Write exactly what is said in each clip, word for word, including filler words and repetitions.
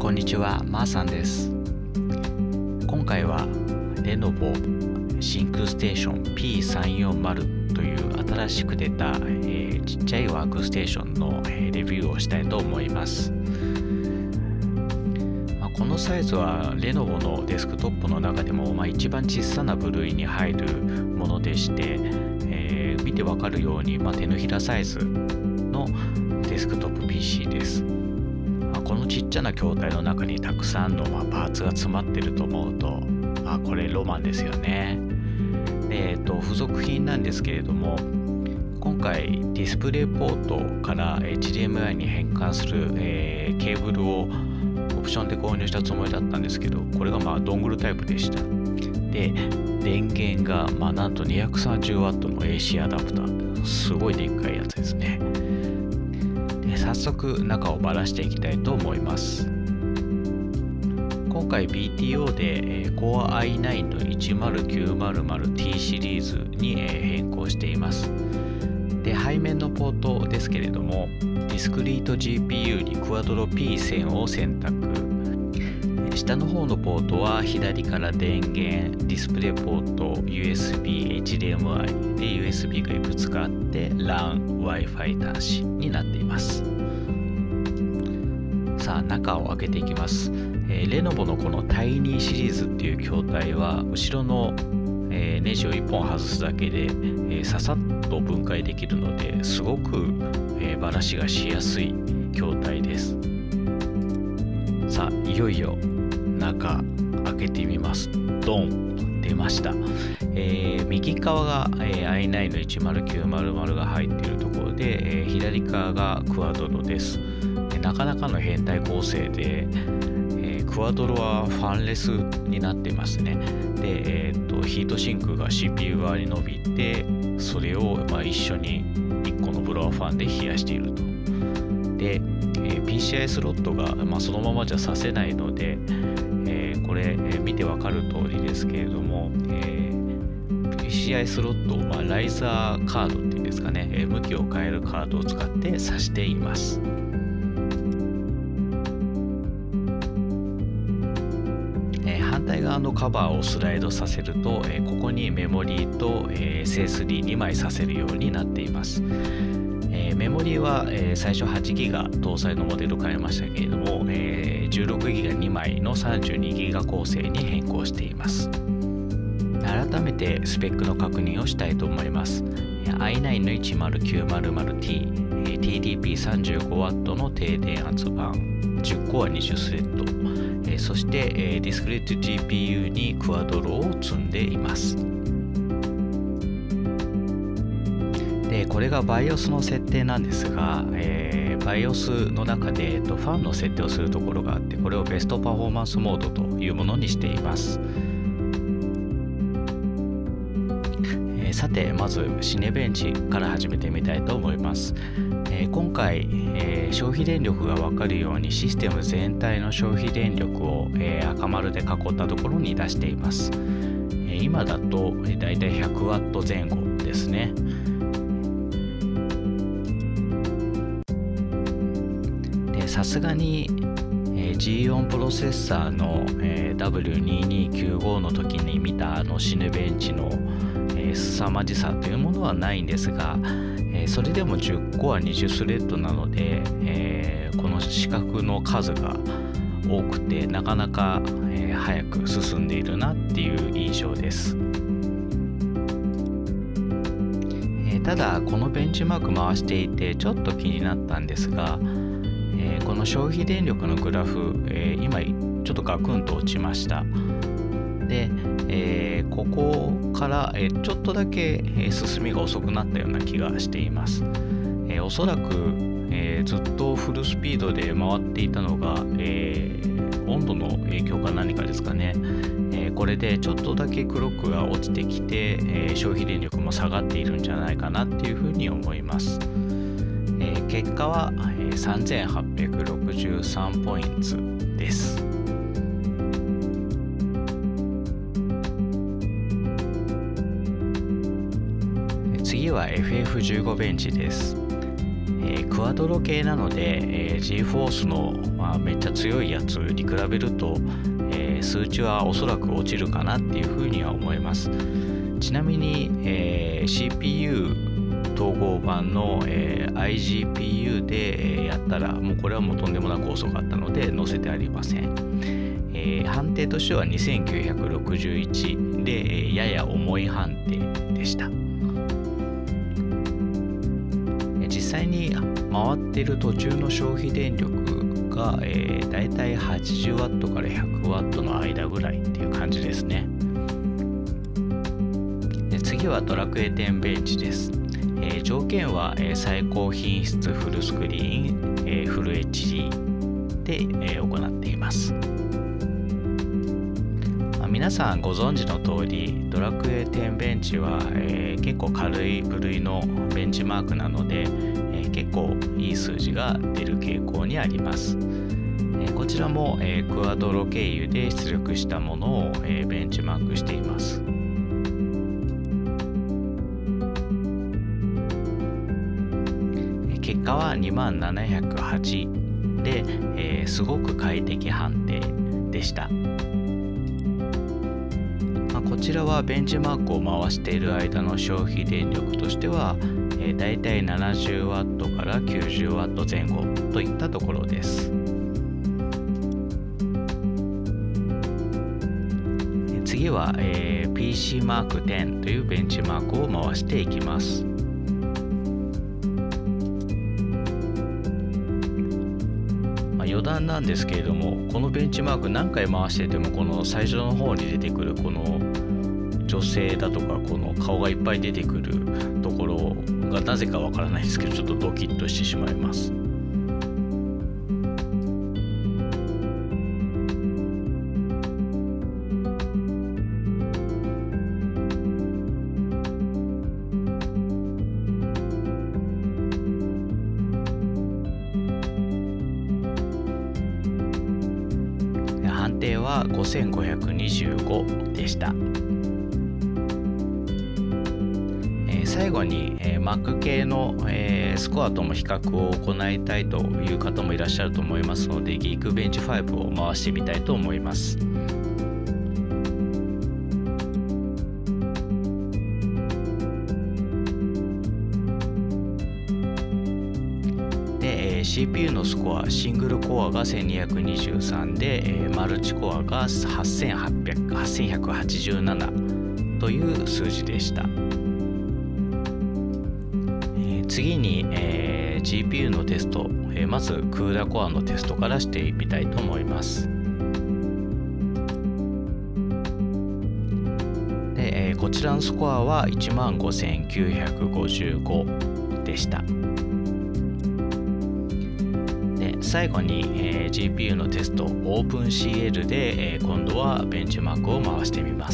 こんにちは、まーさんです。今回はレノボシンクステーション ピーさんよんまる という新しく出た、えー、ちっちゃいワークステーションの、えー、レビューをしたいと思います。まあ、このサイズはレノボのデスクトップの中でも、まあ、一番小さな部類に入るものでして、えー、見てわかるように、まあ、手のひらサイズのデスクトップ ピーシー です。このちっちゃな筐体の中にたくさんの、まあ、パーツが詰まってると思うと、まあ、これロマンですよね。で、えっと、付属品なんですけれども、今回ディスプレイポートから エイチディーエムアイ に変換する、えー、ケーブルをオプションで購入したつもりだったんですけど、これがまあドングルタイプでした。で、電源がまあなんと にひゃくさんじゅうワット の エーシー アダプター、すごいでっかいやつですね。早速中をばらしていきたいと思います。今回 ビーティーオー で Core アイナイン の いちまるきゅうまるまるティー シリーズに変更しています。で、背面のポートですけれども、ディスクリート ジーピーユー に Quadro ピーせん を選択。下の方のポートは左から電源、ディスプレイポート、ユーエスビー、エイチディーエムアイ で ユーエスビー がいくつかあって ラン、Wi-Fi 端子になっています。さあ、中を開けていきます。えー、レノボのこのタイニーシリーズっていう筐体は後ろの、えー、ネジをいっぽん外すだけで、えー、ささっと分解できるのですごく、えー、ばらしがしやすい筐体です。さあ、いよいよ中開けてみます。ドン、出ました。えー、右側が、えー、アイナイン の いちまるきゅうまるまる が入っているところで、えー、左側がクアドロです。なかなかの変態構成で、えー、クアドロはファンレスになっていますね。で、えー、とヒートシンクが シーピーユー 側に伸びて、それを、まあ、一緒にいっこのブロアファンで冷やしていると。で、えー、ピーシーアイ スロットが、まあ、そのままじゃさせないので、えー、これ、えー、見てわかる通りですけれども、えー、ピーシーアイ スロットを、まあ、ライザーカードっていうんですかね、えー、向きを変えるカードを使って挿しています。反対側のカバーをスライドさせると、えー、ここにメモリーと、えー、エスエスディーに 枚させるようになっています。えー、メモリーは、えー、最初 はちギガ 搭載のモデルを変えましたけれども、えー、じゅうろくギガに 枚の さんじゅうにギガ 構成に変更しています。改めてスペックの確認をしたいと思います。アイナイン の いちまるきゅうまるまるティー、ティーディーピーさんじゅうごワット の低電圧板、じゅっコアにじゅうスレッド、そしてディスクリート ジーピーユー にクアドロを積んでいます。で、これが バイオス の設定なんですが、えー、バイオス の中で、えっと、ファンの設定をするところがあって、これをベストパフォーマンスモードというものにしています。えー、さて、まずシネベンチから始めてみたいと思います。えー、今回、えー、消費電力が分かるようにシステム全体の消費電力を、えー、赤丸で囲ったところに出しています。えー、今だと、えー、だいたい ひゃくワット 前後ですね。さすがに、えー、ジーよん プロセッサーの、えー、ダブリューにせんにひゃくきゅうじゅうご の時に見たあのシネベンチの、えー、凄まじさというものはないんですが、えー、それでもじゅっコアにじゅうスレッドなので、えー、この四角の数が多くてなかなか、えー、早く進んでいるなっていう印象です。えー、ただこのベンチマーク回していてちょっと気になったんですが、えー、この消費電力のグラフ、えー、今ちょっとガクンと落ちました。で、えー、ここから、えー、ちょっとだけ、えー、進みが遅くなったような気がしています。えー、おそらく、えー、ずっとフルスピードで回っていたのが、えー、温度の影響か何かですかね。えー、これでちょっとだけクロックが落ちてきて、えー、消費電力も下がっているんじゃないかなっていうふうに思います。えー、結果は、えー、さんぜんはっぴゃくろくじゅうさんポイントです。次は エフエフじゅうご ベンチです。 えー、クワドロ系なので、えー、ジーフォースの、まあ、めっちゃ強いやつに比べると、えー、数値はおそらく落ちるかなっていうふうには思います。ちなみに、えー、シーピーユー 統合版の、えー、アイジーピーユー で、えー、やったらもうこれはもうとんでもなく遅かったので載せてありません。えー、判定としてはにせんきゅうひゃくろくじゅういちで、えー、やや重い判定でした。実際に回っている途中の消費電力が、えー、だいたい はちじゅうワット から ひゃくワット の間ぐらいっていう感じですね。で次はドラクエテンベンチです。えー、条件は、えー、最高品質フルスクリーン、えー、フル エイチディー で、えー、行っています。まあ、皆さんご存知の通りドラクエテンベンチは、えー、結構軽い部類のベンチマークなので、えー、結構いい数字が出る傾向にあります。えー、こちらも、えー、クワドロ経由で出力したものを、えー、ベンチマークしています。結果はにまんななひゃくはちで、えー、すごく快適判定でした。まあ、こちらはベンチマークを回している間の消費電力としては、えー、だいたい ななじゅうワット から きゅうじゅうワット 前後といったところです。次は、えー、ピーシー マークテンというベンチマークを回していきます。余談なんですけれども、このベンチマーク何回回しててもこの最初の方に出てくるこの女性だとかこの顔がいっぱい出てくるところがなぜかわからないですけどちょっとドキッとしてしまいます。判定はごせんごひゃくにじゅうごでした。えー、最後に、えー、Mac 系の、えー、スコアとも比較を行いたいという方もいらっしゃると思いますので Geekbench ファイブを回してみたいと思います。シーピーユー のスコア、シングルコアがせんにひゃくにじゅうさんで、えー、マルチコアがはっせんひゃくはちじゅうななという数字でした。えー、次に、えー、ジーピーユー のテスト、えー、まずクーダコアのテストからしてみたいと思います。で、えー、こちらのスコアはいちまんごせんきゅうひゃくごじゅうごでした。最後に、えー、ジーピーユー のテスト OpenCL で、えー、今度はベンチマークを回してみます。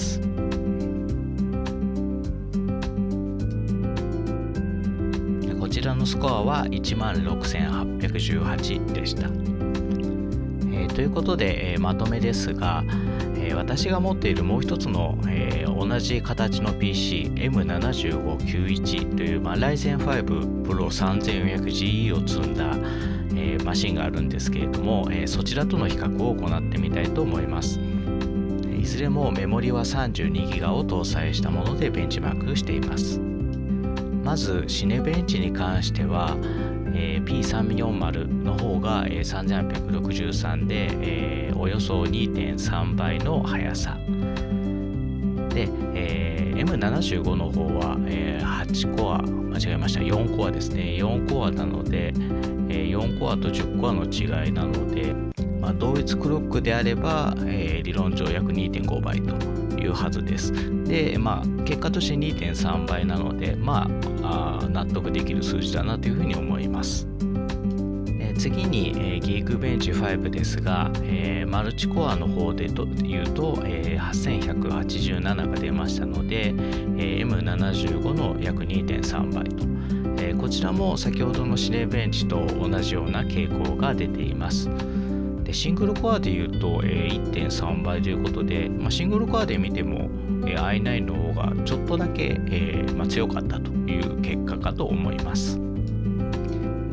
こちらのスコアはいちまんろくせんはっぴゃくじゅうはちでした。えー、ということで、えー、まとめですが、えー、私が持っているもう一つの、えー、同じ形の ピーシーエムななじゅうごきゅういち という、まあ、ライゼンファイブ Pro さんぜんよんひゃくジーイー を積んだえー、マシンがあるんですけれども、えー、そちらとの比較を行ってみたいと思います。いずれもメモリは さんじゅうにギガ を搭載したものでベンチマークしています。まずシネベンチに関しては、えー、ピーさんびゃくよんじゅう の方が、えー、さんぜんはっぴゃくろくじゅうさんで、えー、およそ にてんさんばいの速さで、えー、エムななじゅうご の方は、えー、はちコア間違えましたよんコアですね。よんコアなのでよんコアとじゅっコアの違いなので、まあ、同一クロックであれば、えー、理論上約 にてんごばいというはずです。で、まあ、結果として にてんさんばいなので、まあ、あ納得できる数字だなというふうに思います。えー、次に、えー、Geekbench ファイブですが、えー、マルチコアの方でというと、えー、はっせんひゃくはちじゅうななが出ましたので、えー、エムななじゅうご の約 にてんさんばいと。こちらも先ほどのシネベンチと同じような傾向が出ています。でシングルコアでいうと、えー、いってんさんばいということで、まあ、シングルコアで見ても、えー、アイナイン の方がちょっとだけ、えーまあ、強かったという結果かと思います。で、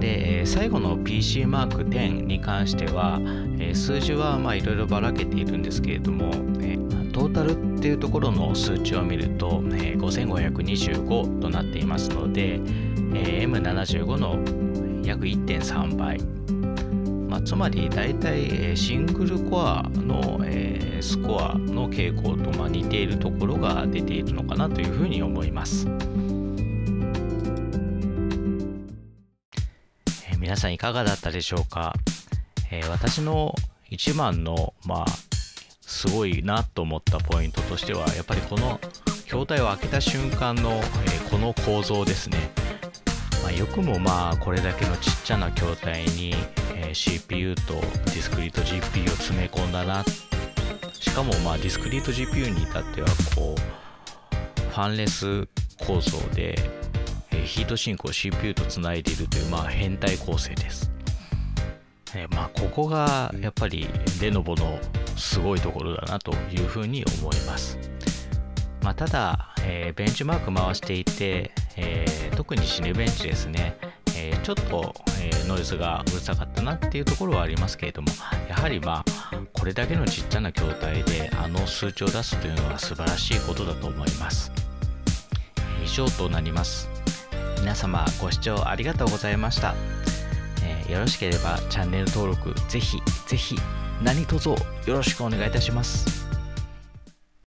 で、えー、最後の ピーシー マークテンに関しては、えー、数字はまあいろいろばらけているんですけれども、えー、トータルっていうところの数値を見ると、えー、ごせんごひゃくにじゅうごとなっていますので、えー、エムななじゅうご の約 いってんさん 倍、まあ、つまり大体シングルコアの、えー、スコアの傾向とまあ似ているところが出ているのかなというふうに思います。皆さんいかがだったでしょうか。えー、私の一番のまあすごいなと思ったポイントとしては、やっぱりこの筐体を開けた瞬間の、えー、この構造ですね。まあ、よくもまあこれだけのちっちゃな筐体に、えー、シーピーユー とディスクリート ジーピーユー を詰め込んだな。しかもまあディスクリート ジーピーユー に至ってはこうファンレス構造でヒートシンクを シーピーユー とつないでいるというまあ変態構成です。えー、まあここがやっぱりレノボのすごいところだなというふうに思います。まあ、ただ、えー、ベンチマーク回していて、えー、特にシネベンチですね、えー、ちょっと、えー、ノイズがうるさかったなっていうところはありますけれども、やはりまあこれだけのちっちゃな筐体であの数値を出すというのは素晴らしいことだと思います。以上となります。皆様ご視聴ありがとうございました。えー、よろしければチャンネル登録ぜひぜひ何卒よろしくお願いいたします。